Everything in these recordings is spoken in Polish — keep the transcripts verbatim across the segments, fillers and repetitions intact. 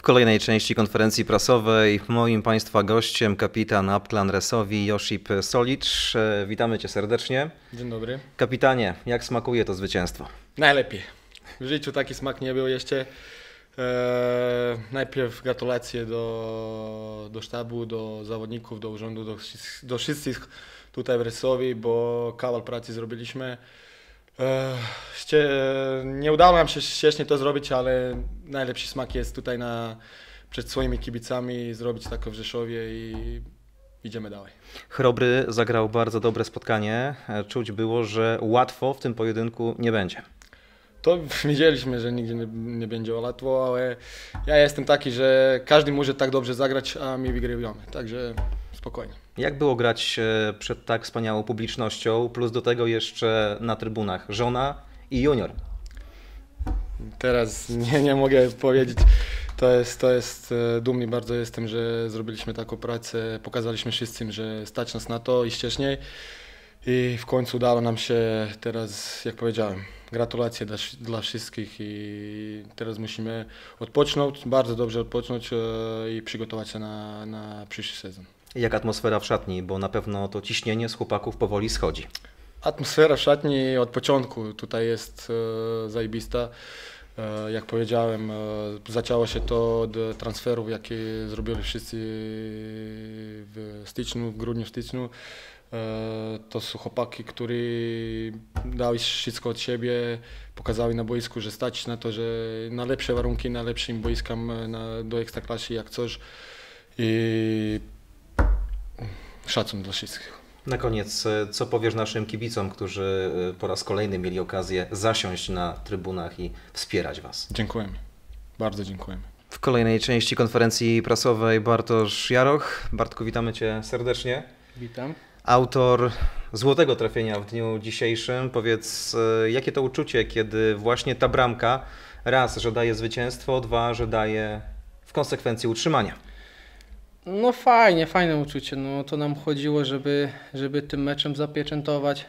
kolejnej części konferencji prasowej moim Państwa gościem kapitan Upclan Resowi Josip Solić. Witamy Cię serdecznie. Dzień dobry. Kapitanie, jak smakuje to zwycięstwo? Najlepiej. W życiu taki smak nie był jeszcze. Eee, najpierw gratulacje do, do sztabu, do zawodników, do urzędu, do, do wszystkich tutaj w Resowi, bo kawał pracy zrobiliśmy. Eee, ście, nie udało nam się wcześniej to zrobić, ale najlepszy smak jest tutaj na, przed swoimi kibicami zrobić tak w Rzeszowie i idziemy dalej. Chrobry zagrał bardzo dobre spotkanie. Czuć było, że łatwo w tym pojedynku nie będzie. To wiedzieliśmy, że nigdzie nie, nie będzie łatwo, ale ja jestem taki, że każdy może tak dobrze zagrać, a my wygrywamy, także spokojnie. Jak było grać przed tak wspaniałą publicznością, plus do tego jeszcze na trybunach żona i junior? Teraz nie, nie mogę powiedzieć, to jest, to jest dumny bardzo jestem, że zrobiliśmy taką pracę, pokazaliśmy wszystkim, że stać nas na to i wcześniej. I w końcu udało nam się teraz, jak powiedziałem, gratulacje dla, dla wszystkich i teraz musimy odpocząć, bardzo dobrze odpocząć i przygotować się na, na przyszły sezon. Jak atmosfera w szatni, bo na pewno to ciśnienie z chłopaków powoli schodzi. Atmosfera w szatni od początku tutaj jest e, zajebista. E, jak powiedziałem, e, zaczęło się to od transferów, jakie zrobili wszyscy w styczniu, w grudniu, w styczniu. To są chłopaki, którzy dali wszystko od siebie, pokazali na boisku, że stać na to, że na lepsze warunki, na lepszym boiskam na, do ekstraklasy jak coś i szacun dla wszystkich. Na koniec, co powiesz naszym kibicom, którzy po raz kolejny mieli okazję zasiąść na trybunach i wspierać Was? Dziękujemy, bardzo dziękujemy. W kolejnej części konferencji prasowej Bartosz Jaroch. Bartku, witamy Cię serdecznie. Witam. Autor złotego trafienia w dniu dzisiejszym. Powiedz, jakie to uczucie, kiedy właśnie ta bramka raz, że daje zwycięstwo, dwa, że daje w konsekwencji utrzymania? No fajnie, fajne uczucie. No to nam chodziło, żeby, żeby tym meczem zapieczętować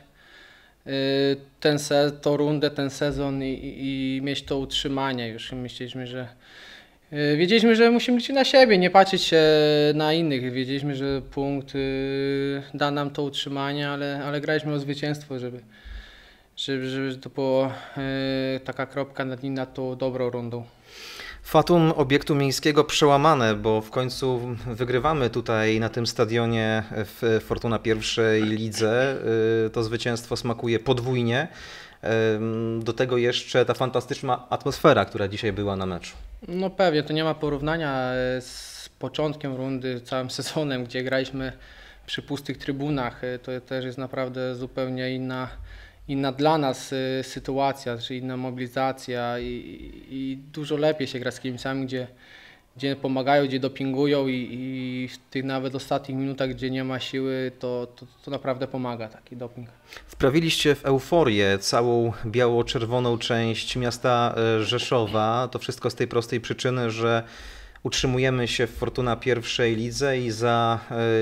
ten se, tą rundę, ten sezon i, i, i mieć to utrzymanie. Już myśleliśmy, że Wiedzieliśmy, że musimy liczyć na siebie, nie patrzeć się na innych. Wiedzieliśmy, że punkt da nam to utrzymanie, ale, ale graliśmy o zwycięstwo, żeby, żeby, żeby to była taka kropka nad i nad tą dobrą rundą. Fatum obiektu miejskiego przełamane, bo w końcu wygrywamy tutaj na tym stadionie w Fortuna pierwszej lidze. To zwycięstwo smakuje podwójnie. Do tego jeszcze ta fantastyczna atmosfera, która dzisiaj była na meczu. No pewnie, to nie ma porównania z początkiem rundy, całym sezonem, gdzie graliśmy przy pustych trybunach. To też jest naprawdę zupełnie inna, inna dla nas sytuacja, czy inna mobilizacja i, i dużo lepiej się gra z kibicami, gdzie, gdzie pomagają, gdzie dopingują i, i w tych nawet ostatnich minutach, gdzie nie ma siły, to, to, to naprawdę pomaga taki doping. Wprawiliście w euforię całą biało-czerwoną część miasta Rzeszowa. To wszystko z tej prostej przyczyny, że utrzymujemy się w Fortuna pierwszej lidze i za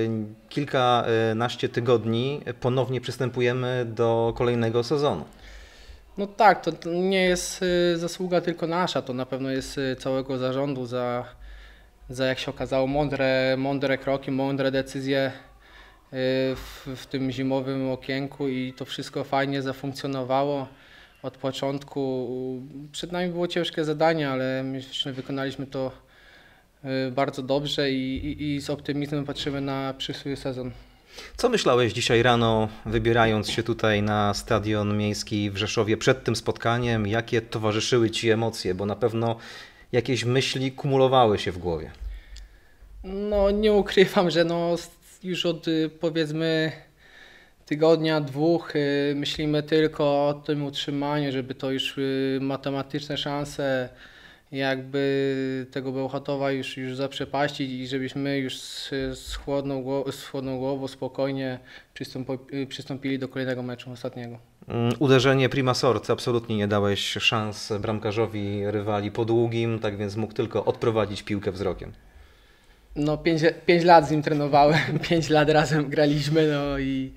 kilkanaście tygodni ponownie przystępujemy do kolejnego sezonu. No tak, to, to nie jest zasługa tylko nasza, to na pewno jest całego zarządu za, za jak się okazało, mądre, mądre kroki, mądre decyzje w, w tym zimowym okienku i to wszystko fajnie zafunkcjonowało od początku. Przed nami było ciężkie zadanie, ale myśmy wykonaliśmy to bardzo dobrze i, i, i z optymizmem patrzymy na przyszły sezon. Co myślałeś dzisiaj rano, wybierając się tutaj na stadion miejski w Rzeszowie przed tym spotkaniem? Jakie towarzyszyły Ci emocje? Bo na pewno jakieś myśli kumulowały się w głowie. No nie ukrywam, że no już od powiedzmy tygodnia, dwóch myślimy tylko o tym utrzymaniu, żeby to już matematyczne szanse jakby tego Bełchatowa już, już zaprzepaścić i żebyśmy już z, z, chłodną, z chłodną głową spokojnie przystąpili do kolejnego meczu ostatniego. Uderzenie prima sorte, absolutnie nie dałeś szans bramkarzowi rywali po długim, tak więc mógł tylko odprowadzić piłkę wzrokiem. No pięć, pięć lat z nim trenowałem, pięć lat razem graliśmy, no i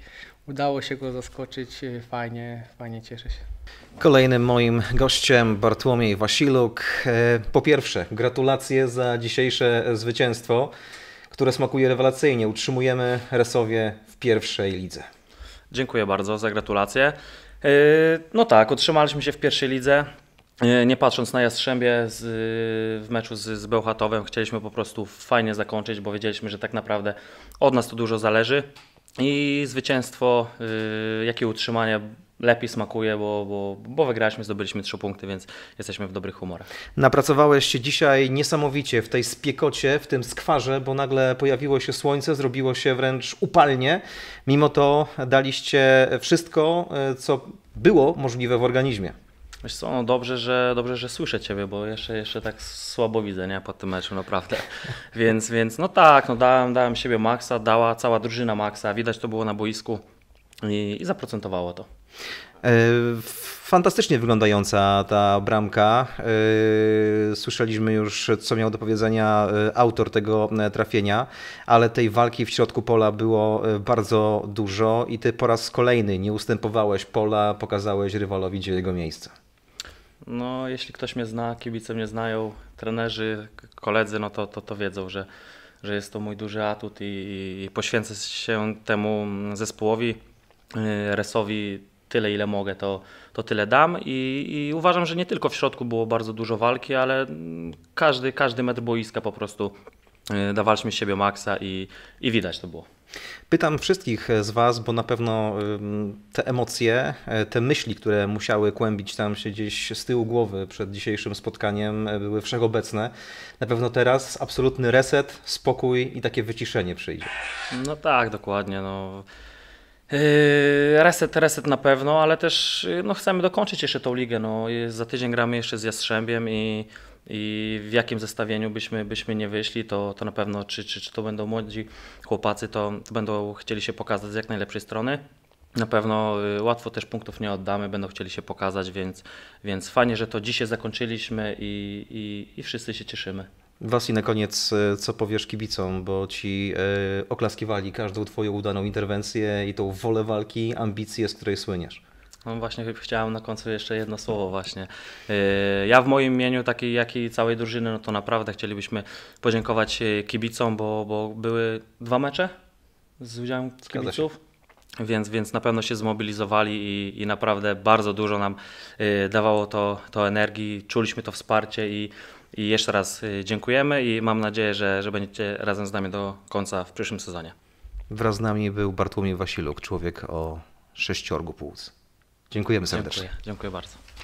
udało się go zaskoczyć, fajnie, fajnie cieszę się. Kolejnym moim gościem Bartłomiej Wasiluk. Po pierwsze, gratulacje za dzisiejsze zwycięstwo, które smakuje rewelacyjnie. Utrzymujemy Resowie w pierwszej lidze. Dziękuję bardzo za gratulacje. No tak, utrzymaliśmy się w pierwszej lidze. Nie patrząc na Jastrzębie z, w meczu z, z Bełchatowem, chcieliśmy po prostu fajnie zakończyć, bo wiedzieliśmy, że tak naprawdę od nas to dużo zależy. I zwycięstwo, jak i utrzymanie lepiej smakuje, bo, bo, bo wygraliśmy, zdobyliśmy trzy punkty, więc jesteśmy w dobrych humorach. Napracowałeś się dzisiaj niesamowicie w tej spiekocie, w tym skwarze, bo nagle pojawiło się słońce, zrobiło się wręcz upalnie. Mimo to daliście wszystko, co było możliwe w organizmie. Wiesz co, no dobrze, że, dobrze, że słyszę Ciebie, bo jeszcze, jeszcze tak słabo widzę, nie, po tym meczu, naprawdę. Więc, więc no tak, no dałem, dałem siebie maksa, dała cała drużyna maksa, widać to było na boisku i, i zaprocentowało to. Fantastycznie wyglądająca ta bramka. Słyszeliśmy już, co miał do powiedzenia autor tego trafienia, ale tej walki w środku pola było bardzo dużo i ty po raz kolejny nie ustępowałeś pola, pokazałeś rywalowi, gdzie jego miejsce. No, jeśli ktoś mnie zna, kibice mnie znają, trenerzy, koledzy, no to, to, to wiedzą, że, że jest to mój duży atut i, i poświęcę się temu zespołowi, Resowi tyle, ile mogę, to, to tyle dam i, i uważam, że nie tylko w środku było bardzo dużo walki, ale każdy, każdy metr boiska po prostu dawaliśmy z siebie maksa i, i widać to było. Pytam wszystkich z Was, bo na pewno te emocje, te myśli, które musiały kłębić tam się gdzieś z tyłu głowy przed dzisiejszym spotkaniem, były wszechobecne. Na pewno teraz absolutny reset, spokój i takie wyciszenie przyjdzie. No tak, dokładnie. No. Reset, reset na pewno, ale też no, chcemy dokończyć jeszcze tą ligę. No, za tydzień gramy jeszcze z Jastrzębiem i, i w jakim zestawieniu byśmy, byśmy nie wyszli, to, to na pewno czy, czy, czy to będą młodzi chłopacy, to, to będą chcieli się pokazać z jak najlepszej strony. Na pewno łatwo też punktów nie oddamy, będą chcieli się pokazać, więc, więc fajnie, że to dzisiaj zakończyliśmy i, i, i wszyscy się cieszymy. Wasi, na koniec, co powiesz kibicom, bo ci e, oklaskiwali każdą twoją udaną interwencję i tą wolę walki, ambicję, z której słyniesz. No właśnie chciałem na końcu jeszcze jedno słowo właśnie. Ja w moim imieniu, takiej jak i całej drużyny, no to naprawdę chcielibyśmy podziękować kibicom, bo, bo były dwa mecze z udziałem kibiców. Więc, więc na pewno się zmobilizowali i, i naprawdę bardzo dużo nam dawało to, to energii, czuliśmy to wsparcie i, i jeszcze raz dziękujemy i mam nadzieję, że, że będziecie razem z nami do końca w przyszłym sezonie. Wraz z nami był Bartłomiej Wasiluk, człowiek o sześciorgu płuc. Dziękujemy serdecznie. Dziękuję, dziękuję bardzo.